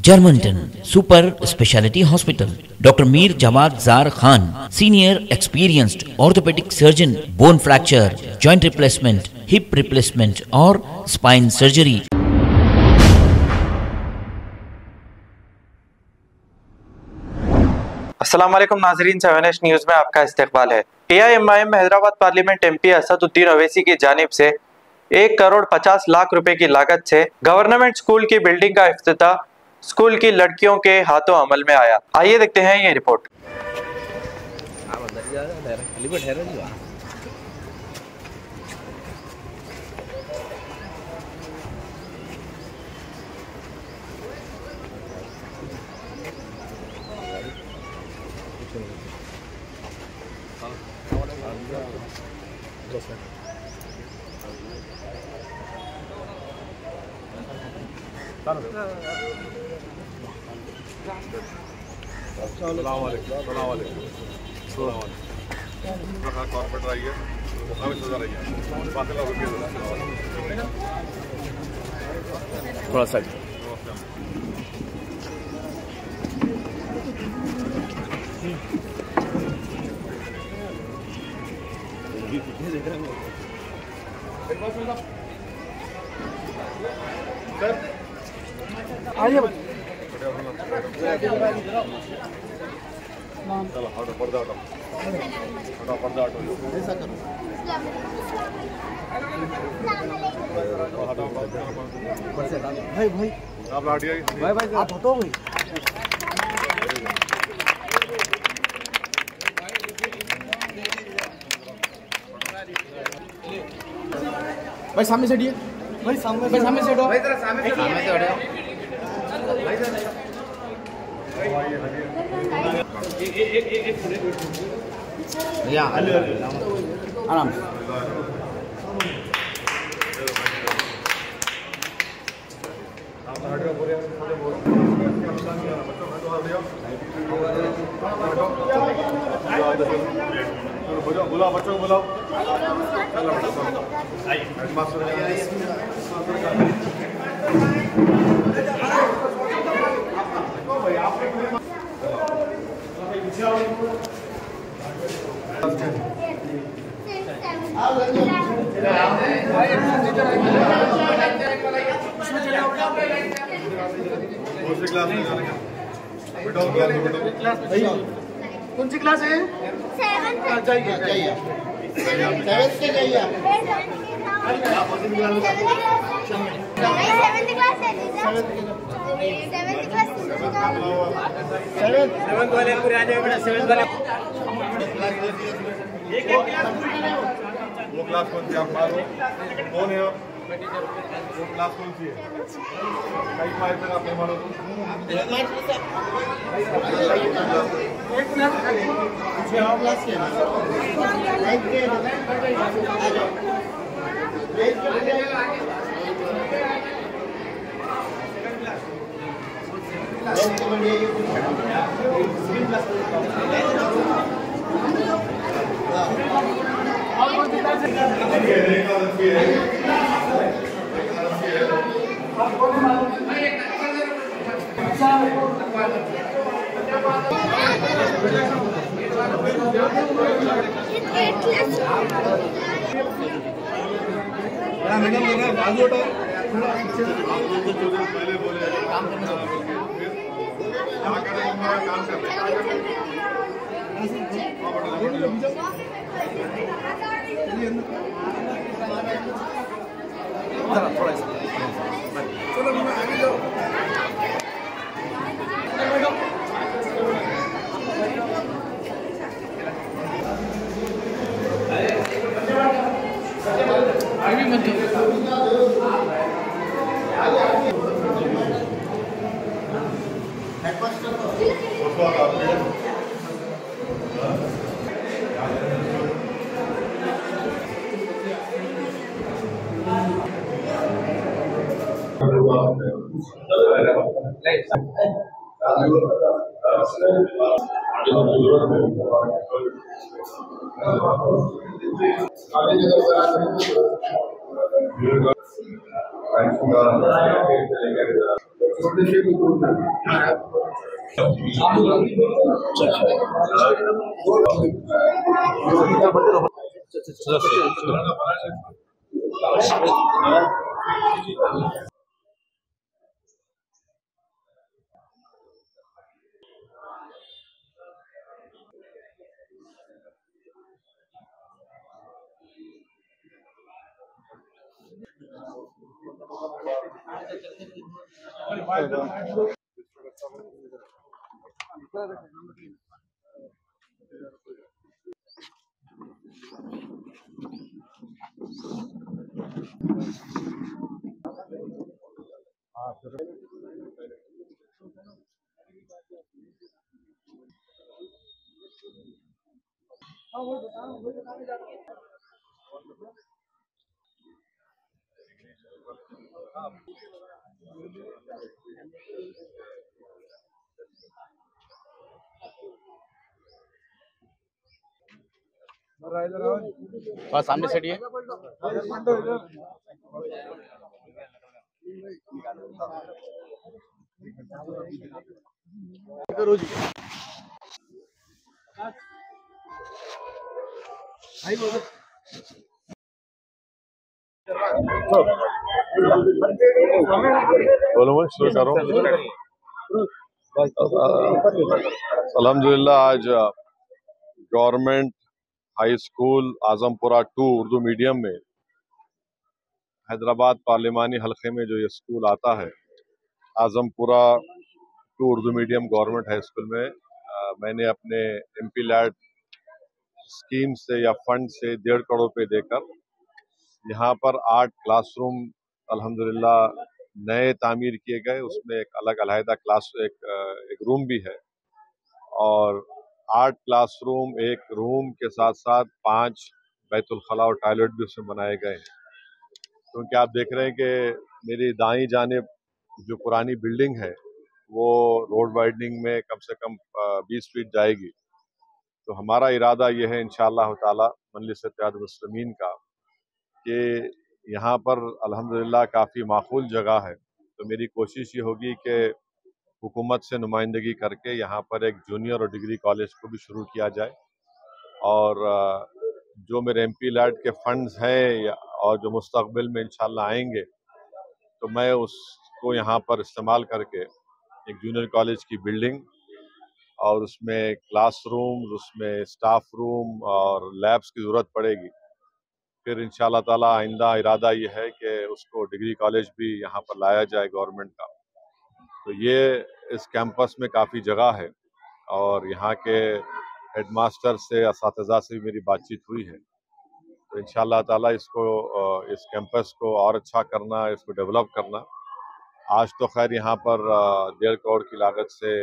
Germantown Super Speciality Hospital. Dr. Mir Jawad Zar Khan, senior experienced orthopedic surgeon, bone fracture, joint replacement, hip replacement और spine surgery. अस्सलाम वालेकुम नाजरीन, 7H news में आपका इस्तकबाल है। AIMIM Hyderabad parliament MP Asaduddin Owaisi की जानिब से 1,50,00,000 रुपए की लागत से गवर्नमेंट स्कूल की बिल्डिंग का इफ्तिताह स्कूल की लड़कियों के हाथों अमल में आया। आइए देखते हैं ये रिपोर्ट। थोड़ा सा आइए भाई भाई आप लाटिया भाई भाई आप हो भाई भाई सामने से हटिए भाई सामने से हटो भाई जरा सामने से हटो भैया आराम से बुलाओ बच्चों को बुलाओ। कौन सी क्लास है? 7th जाइए जाइए 7th से जाइए सेवंथ वाले पूरे आ जाओ बेटा। 7th वाले वो क्लास कौन सी आप मारो कौन है वो क्लास कौन सी है? कई फाइल तक आप मारो मैडम बाजू हटो पहले बोले काम थोड़ा सा चलो आगे जाओ। आगे मत सामने से हटिए। बोलो मैं शुरू कर रहा हूँ। अल्हम्दुलिल्लाह आज government high school Azampura 2 Urdu medium में हैदराबाद पार्लिमानी हलके में जो ये स्कूल आता है, Azampura 2 Urdu medium government high school में मैंने अपने MP लैड स्कीम से या फंड से 1.5 करोड़ रुपए देकर यहाँ पर 8 क्लासरूम अल्हम्दुलिल्लाह नए तामीर किए गए। उसमें एक अलग अलहदा क्लास एक रूम भी है और 8 क्लासरूम, एक रूम के साथ साथ 5 बैतुल खला और टॉयलेट भी उसमें बनाए गए हैं। क्योंकि आप देख रहे हैं कि मेरी दाईं जानिब जो पुरानी बिल्डिंग है वो रोड वाइडनिंग में कम से कम 20 फीट जाएगी। तो हमारा इरादा ये है इंशाअल्लाह ताला मजलिस इत्तेहाद मुस्लिमीन का कि यहाँ पर अल्हम्दुलिल्लाह काफ़ी माकूल जगह है। तो मेरी कोशिश ये होगी कि हुकूमत से नुमाइंदगी करके यहाँ पर एक जूनियर और डिग्री कॉलेज को भी शुरू किया जाए और जो मेरे MP लैड के फंड्स हैं और जो मुस्तकबिल में इंशाअल्लाह आएंगे तो मैं उसको यहाँ पर इस्तेमाल करके एक जूनियर कॉलेज की बिल्डिंग और उसमें क्लासरूम, उसमें स्टाफ रूम और लैब्स की ज़रूरत पड़ेगी। फिर इंशाअल्लाह ताला आइंदा इरादा ये है कि उसको डिग्री कॉलेज भी यहाँ पर लाया जाए गवर्नमेंट का। तो ये इस कैंपस में काफ़ी जगह है और यहाँ के हेडमास्टर से, असातिज़ा से भी मेरी बातचीत हुई है। तो इंशाअल्लाह ताला इसको इस कैंपस को और अच्छा करना, इसको डेवलप करना। आज तो खैर यहाँ पर 1.5 करोड़ की लागत से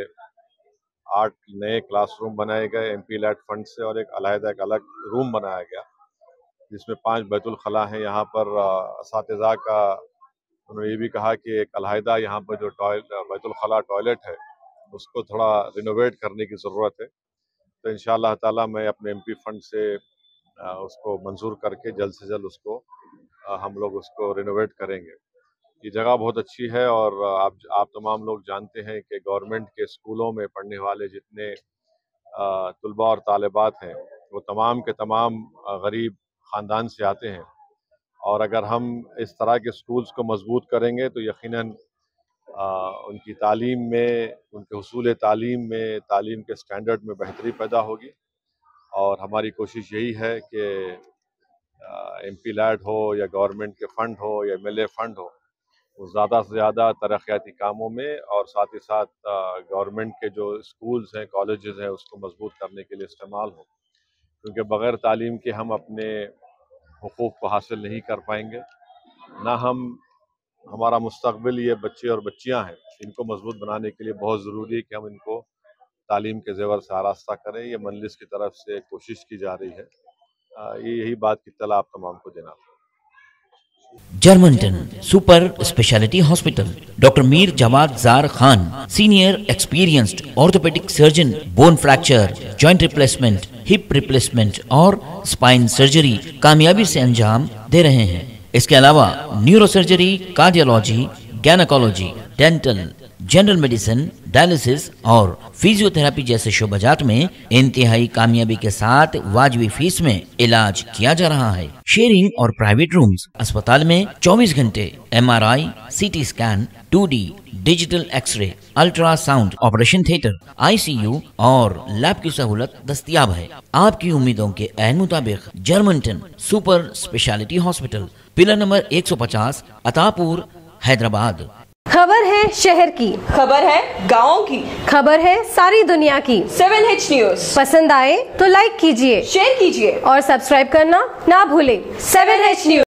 8 नए क्लासरूम बनाए गए MP लैड फंड से और एक अलग रूम बनाया गया जिसमें 5 बैतुल खला हैं। यहाँ पर असातिज़ा का उन्होंने ये भी कहा कि एक अलहदा यहाँ पर जो बैतुल खला टॉयलेट है उसको थोड़ा रिनोवेट करने की ज़रूरत है। तो इंशाअल्लाह ताला मैं अपने MP फंड से उसको मंजूर करके जल्द से जल्द उसको हम लोग उसको रिनोवेट करेंगे। ये जगह बहुत अच्छी है और आप तमाम लोग जानते हैं कि गवर्नमेंट के स्कूलों में पढ़ने वाले जितने तुलबा और तालिबात हैं वो तमाम के तमाम गरीब ख़ानदान से आते हैं और अगर हम इस तरह के स्कूल्स को मजबूत करेंगे तो यकीनन उनकी तालीम में, उनके हुसूल तालीम में, तालीम के स्टैंडर्ड में बेहतरी पैदा होगी। और हमारी कोशिश यही है कि MP लैड हो या गवर्नमेंट के फ़ंड हो या MLA फ़ंड हो वो ज़्यादा से ज़्यादा तरक्याती कामों में और साथ ही साथ गवर्नमेंट के जो स्कूल्स हैं, कॉलेजेस हैं उसको मजबूत करने के लिए इस्तेमाल हो। क्योंकि बग़ैर तालीम के हम अपने हुकूक़ को हासिल नहीं कर पाएंगे, ना हमारा मुस्तक़बिल ये बच्चे और बच्चियां हैं, इनको मजबूत बनाने के लिए बहुत ज़रूरी है कि हम इनको तालीम के ज़ेवर से आरास्ता करें। ये मजलिस की तरफ से कोशिश की जा रही है। यही बात की इत्तला आप तमाम को देना। Germanton super speciality hospital, doctor Mir Jamaat Zar Khan, senior experienced orthopedic surgeon, bone fracture, joint replacement, hip replacement और स्पाइन सर्जरी कामयाबी से अंजाम दे रहे हैं। इसके अलावा neuro surgery, cardiology, gynaecology, dental, general medicine, dialysis और फिजियोथेरेपी जैसे शोबाजात में इंतहाई कामयाबी के साथ वाजिबी फीस में इलाज किया जा रहा है। शेयरिंग और प्राइवेट रूम्स। अस्पताल में 24 घंटे MRI, CT scan, 2D digital xray, ultrasound, operation theatre, ICU और लैब की सहूलत दस्तयाब है। आपकी उम्मीदों के ऐन मुताबिक Germanton super speciality hospital, pillar number 150, Attapur, Hyderabad. खबर है शहर की, खबर है गाँव की, खबर है सारी दुनिया की। 7H न्यूज पसंद आए तो लाइक कीजिए, शेयर कीजिए और सब्सक्राइब करना ना भूलें। 7H news.